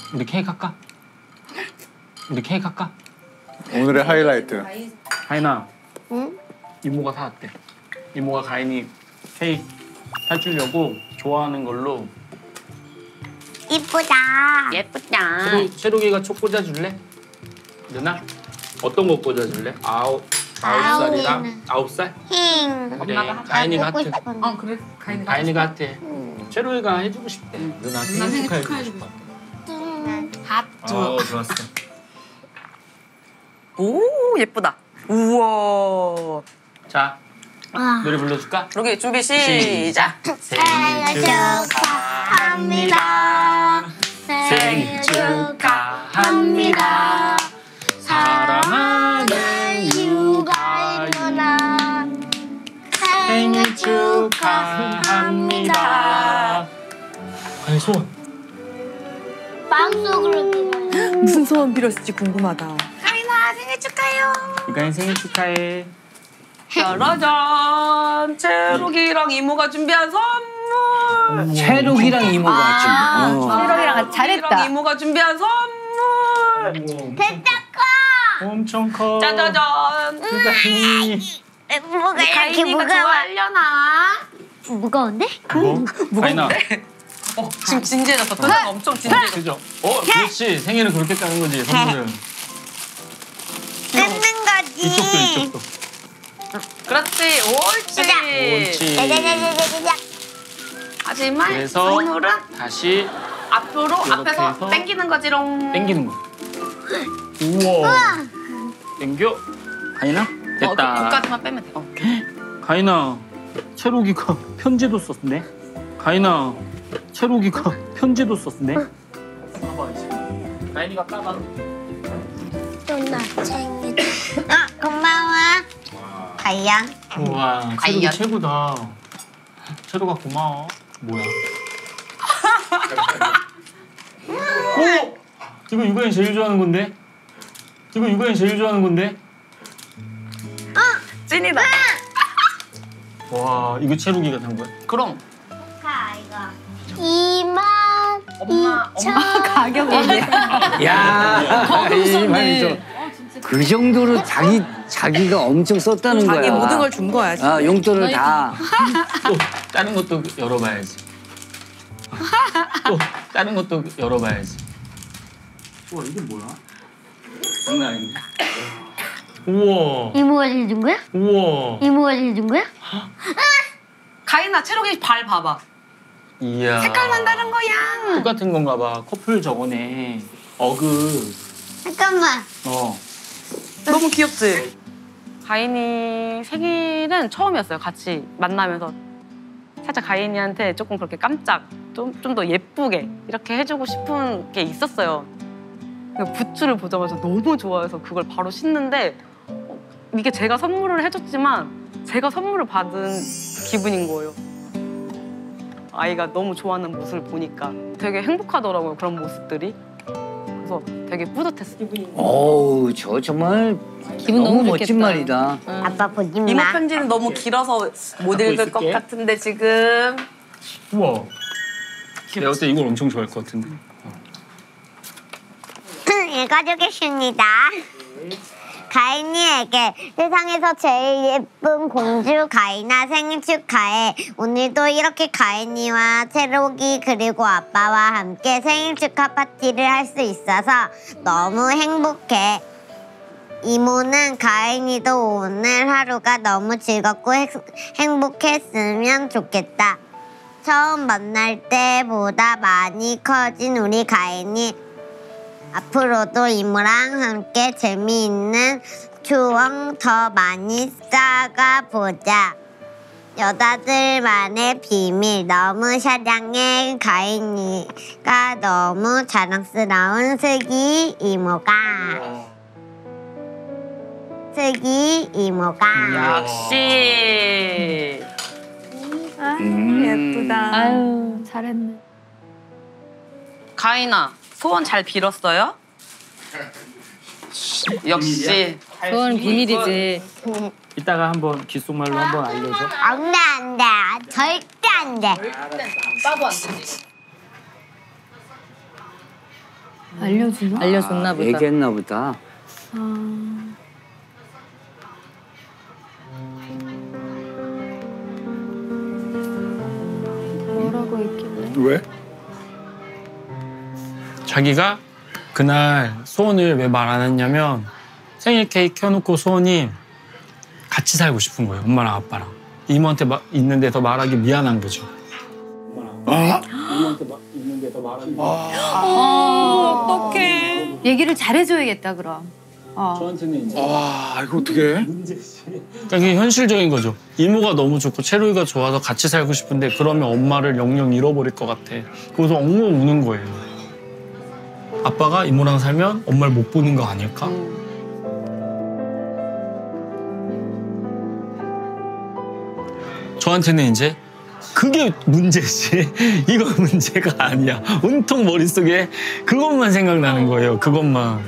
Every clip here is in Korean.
우리 케이크 할까? 우리 케이크 할까? 오늘의 하이라이트. 가인아. 응? 이모가 사왔대. 이모가 가인이 케이크 사주려고 좋아하는 걸로. 이쁘다. 예쁘다. 채록이가 초 꽂아줄래? 누나? 어떤 거 꽂아줄래? 아홉 살이랑 9살? 힝. 그래, 엄마가 가인이가 하고 하트. 싶었는데. 그래. 가인이가 하트. 채록이가 해주고 싶대. 누나 생일 축하해주고 싶어. 하트. 좋았어. 오 예쁘다. 우와. 자, 와. 노래 불러줄까? 여기 준비 시작. 생일 축하합니다. 생일 축하합니다. 사랑하는 유가윤아 생일 축하합니다. 아니 소원. 마음속으로 빌어요. 무슨 소원 빌었을지 궁금하다. 가인아 생일 축하해요. 유가인 생일 축하해. 짜라잔. 채록이랑 이모가 준비한 선물. 채록이랑 이모가 지금. 채록이랑 같이 잘했다. 채록이랑 이모가 준비한 선물. 됐다 커. 엄청 커. 짜자잔. 유가인. 뭐가 이렇게 가인이가 무거워? 좋아하려나? 무거운데? 뭐? 가인아. 지금 진지해졌어. 표정 엄청 진지해졌어. 그죠? 그렇지. 생일은 그렇게 까는 거지. 선물은. 뜯는 거지. 이쪽도. 그렇지. 옳지. 옳지. 짜자자자자자. 하지만 그래서 선물은 다시 앞으로 이렇게 앞에서 해서 당기는 거지롱. 당기는 거. 우와. 당겨. 가인아? 됐다. 거기까지만 빼면 돼. 가인아, 채록이가 편지도 썼네. 가인아, 채록이가 편지도 썼네. 봐봐 이제. 가인이가 까봐. 누나 생일. 고마워. 가이야. 우와, 채록이 가인이야. 최고다. 채록아 고마워. 뭐야? 오! 이거 유가인 제일 좋아하는 건데? 이거 유가인 제일 좋아하는 건데? 찐이다. 와, 이거 채록이가 산 거야? 그럼 가 이거. 2만 엄마 가격 얘기해. 야, 이 말이죠. 그 정도로 자기가 엄청 썼다는 거야. 자기 모든 걸 준 거야. 아, 용돈을 다. 또 다른 것도 열어봐야지. 또 다른 것도 열어봐야지. 우와, 이게 뭐야? 장난 아닌데? 우와. 이모가 준 거야? 우와. 이모가 준 거야? 가인아 채록이 발 봐봐. 이야. 색깔만 다른 거야. 똑같은 건가 봐. 커플 저거네. 어그. 잠깐만. 너무 귀엽지? 가인이 생일은 처음이었어요. 같이 만나면서 살짝 가인이한테 조금 그렇게 깜짝 좀 더 예쁘게 이렇게 해주고 싶은 게 있었어요. 굿즈를 보자마자 너무 좋아해서 그걸 바로 신는데 이게 제가 선물을 해줬지만 제가 선물을 받은 기분인 거예요. 아이가 너무 좋아하는 모습을 보니까 되게 행복하더라고요. 그런 모습들이. 그래서 되게 뿌듯했어요. 어우, 저 정말 기분 너무 너무 멋진 좋겠다. 말이다. 아빠 보지 마. 이모 편지는 너무 길어서 못 읽을 것 있을게. 같은데 지금. 우와. 내가 그때 이걸 엄청 좋아할 것 같은데. 읽어주겠습니다. 가인이에게 세상에서 제일 예쁜 공주 가인아 생일 축하해. 오늘도 이렇게 가인이와 채록이 그리고 아빠와 함께 생일 축하 파티를 할 수 있어서 너무 행복해. 이모는 가인이도 오늘 하루가 너무 즐겁고 행복했으면 좋겠다. 처음 만날 때보다 많이 커진 우리 가인이 앞으로도 이모랑 함께 재미있는 추억 더 많이 쌓아 보자. 여자들만의 비밀 너무 사랑해. 가인이가 너무 자랑스러운 슬기 이모가. 슬기 이모가. 역시. 예쁘다. 아유 잘했네. 가인아, 소원 잘 빌었어요? 역시. 그건 비밀이지. 이따가 한번 귓속말로 한번 알려줘. 안돼 안돼 절대 안돼. 나도 안 되지. 알려주나? 알려줬나 보다. 얘기했나 보다. 뭐라고 했길래? 왜? 자기가 그날 소원을 왜 말 안 했냐면 생일 케이크 켜놓고 소원이 같이 살고 싶은 거예요. 엄마랑 아빠랑. 이모한테 있는 데서 말하기 미안한 거죠. 이모한테 있는 데서 말하기 어떡해. 얘기를 잘해줘야겠다 그럼. 저한테는 이제 이거 어떻게? 그러니까 그게 현실적인 거죠. 이모가 너무 좋고 채로이가 좋아서 같이 살고 싶은데 그러면 엄마를 영영 잃어버릴 것 같아. 그래서 엉엉 우는 거예요. 아빠가 이모랑 살면 엄마를 못 보는 거 아닐까? 저한테는 이제 그게 문제지 이거 문제가 아니야. 온통 머릿속에 그것만 생각나는 거예요. 그것만.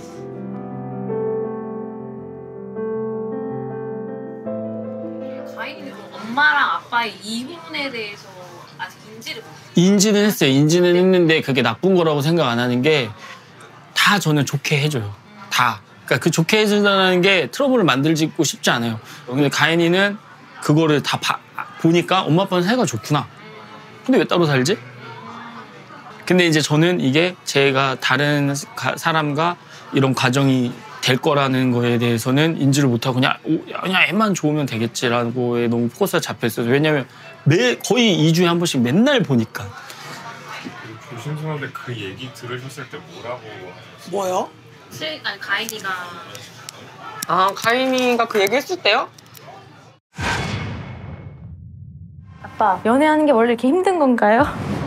가인이는 엄마랑 아빠의 이혼에 대해서 아직 인지를 못해요. 인지는 했어요. 인지는 했는데 그게 나쁜 거라고 생각 안 하는 게 다 저는 좋게 해줘요. 다. 그러니까 그 좋게 해준다는 게 트러블을 만들고 싶지 않아요. 근데 가인이는 그거를 다 보니까 엄마 아빠는 사이가 좋구나. 근데 왜 따로 살지? 근데 이제 저는 이게 제가 다른 사람과 이런 가정이 될 거라는 거에 대해서는 인지를 못하고 그냥 애만 좋으면 되겠지라고에 너무 포커스가 잡혀있어요. 왜냐면 거의 2주에 한 번씩 맨날 보니까. 조심스러운데 그 얘기 들으셨을 때 뭐라고? 뭐요? 아니 가인이가 가인이가 그 얘기 했을 때요? 아빠, 연애하는 게 원래 이렇게 힘든 건가요?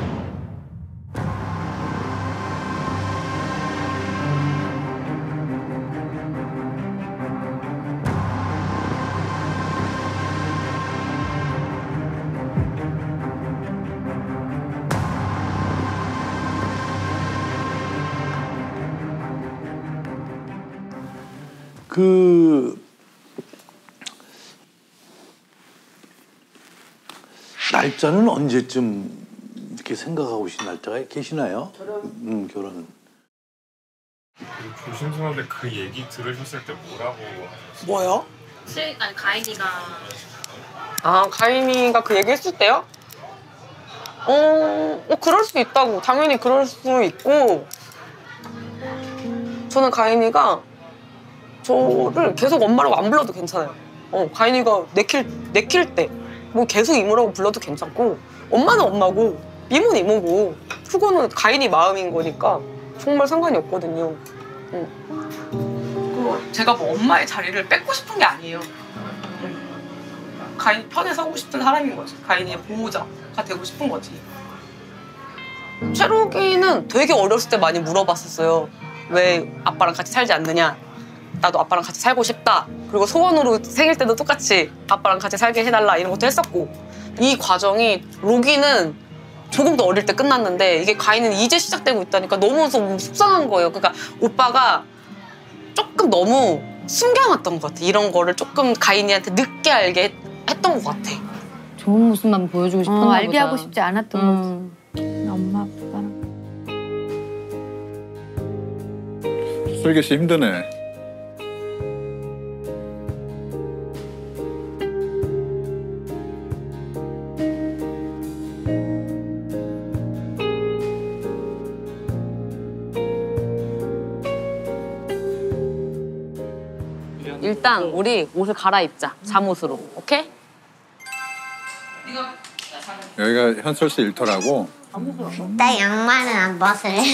날짜는 언제쯤 이렇게 생각하고 계신 날짜가 계시나요? 결혼은. 조심스러운데 그 얘기 들으셨을 때 뭐라고? 뭐요? 아니 가인이가 가인이가 그 얘기 했을 때요? 그럴 수 있다고. 당연히 그럴 수 있고 저는 가인이가 저를 계속 엄마라고 안 불러도 괜찮아요. 가인이가 내킬 때 뭐 계속 이모라고 불러도 괜찮고 엄마는 엄마고 이모는 이모고 그거는 가인이 마음인 거니까 정말 상관이 없거든요. 제가 뭐 엄마의 자리를 뺏고 싶은 게 아니에요. 가인 편에 서고 싶은 사람인 거지. 가인이의 보호자가 되고 싶은 거지. 채록이는 되게 어렸을 때 많이 물어봤었어요. 왜 아빠랑 같이 살지 않느냐. 나도 아빠랑 같이 살고 싶다. 그리고 소원으로 생일 때도 똑같이 아빠랑 같이 살게 해달라 이런 것도 했었고 이 과정이 로기는 조금 더 어릴 때 끝났는데 이게 가인은 이제 시작되고 있다니까 너무 속상한 거예요. 그러니까 오빠가 조금 너무 숨겨놨던 것 같아. 이런 거를 조금 가인이한테 늦게 알게 했던 것 같아. 좋은 모습만 보여주고 싶었나 보다. 알게 하고 싶지 않았던 거지. 엄마 아빠랑. 설계 씨 힘드네. 일단 우리 옷을 갈아입자. 잠옷으로. 오케이? 여기가 현철 씨 일터라고. 나 양말은 안 벗을래.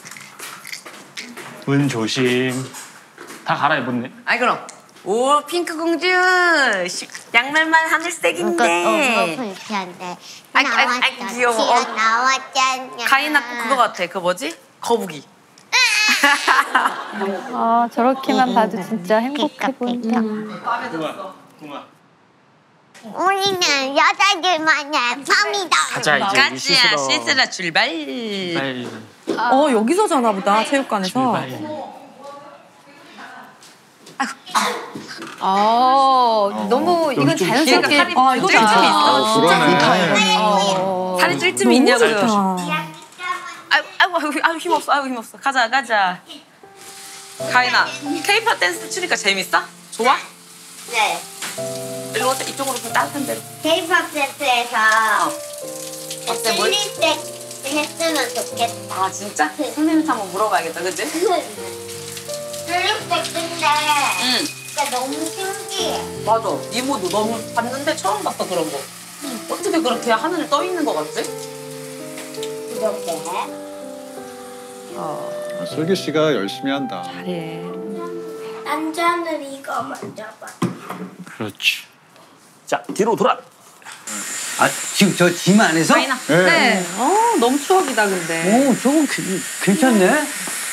문 조심. 다 갈아입었네. 아이 그럼. 오 핑크 공주. 양말만 하늘색인데. 그거 불편해. 아이, 귀여워. 나왔잖아. 가인아 그거 같아. 그 뭐지? 거북이. 저렇게만 봐도 진짜 행복해 보인다. 우리는 여자들만의 밤이다. 가자 이제 가자 씻으러 출발. 여기서 자나 보다, 체육관에서. 너무 이건 자연스럽게. 이거 찔 틈이 있어. 그러네. 살이 찔 틈이 있냐고요. 좋다. 아이고 아유 힘없어. 아유 힘없어. 가자. 가인아, K-pop 댄스 추니까 재밌어? 좋아? 네. 일로 오세요. 이쪽으로 좀 따뜻한 데로. K-pop 댄스에서 어때, 뭘? 슬립백 했으면 좋겠다. 아 진짜? 선생님한테 한번 물어봐야겠다. 그치? 슬립백 근데 진짜 너무 신기해. 맞아. 이모도 너무 봤는데 처음 봤어 그런 거. 어떻게 그렇게 하늘을 떠 있는 거 같지? 이렇게. 슬기 씨가 열심히 한다. 잘해. 남자는 이거 먼저 봐. 그렇지. 자, 뒤로 돌아. 아 지금 저 짐 안에서? 가인아. 네. 너무 추억이다 근데. 오 저거 괜찮네.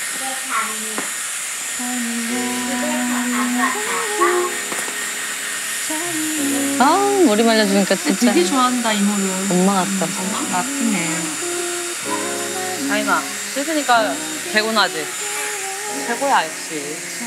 아 머리 말려주니까 진짜. 되게 좋아한다 이모를. 엄마 같다. 아프네. 가인아, 씻으니까 개운하지? 최고야 역시.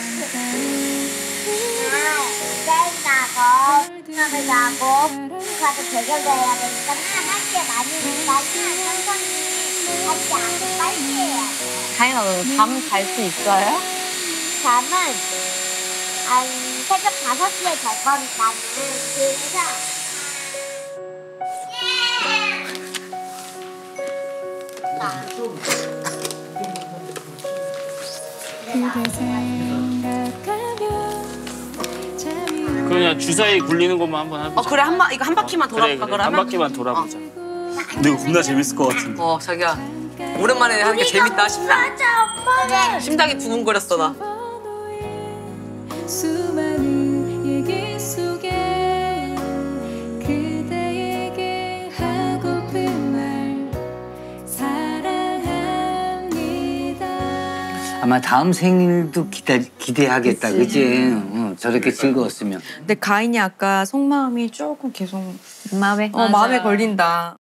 게임 나고, 수업을 가고, 가서 대결도 해야 되니까 할게 많이 천천히 하지 않고 빨리 해야 돼. 가인아 너 잠 잘 수 있어요? 잠은 한 새벽 5시에 잘 거니까 그래서 그냥 주사위 굴리는 것만 한번 해보자. 그래 이거 한 바퀴만 돌아볼까 그래. 그러면? 한 바퀴만 돌아보자. 근데 이거 겁나 재밌을 것 같은데. 자기야. 오랜만에 하는 게 재밌다. 맞아 엄마는 심장이 두근거렸어 나. 수많은 얘기 속에 그대에게 하고픈 말 사랑합니다. 아마 다음 생일도 기대하겠다, 그치? 저렇게 즐거웠으면. 근데 가인이 아까 속마음이 조금 계속 마음에 마음에 걸린다.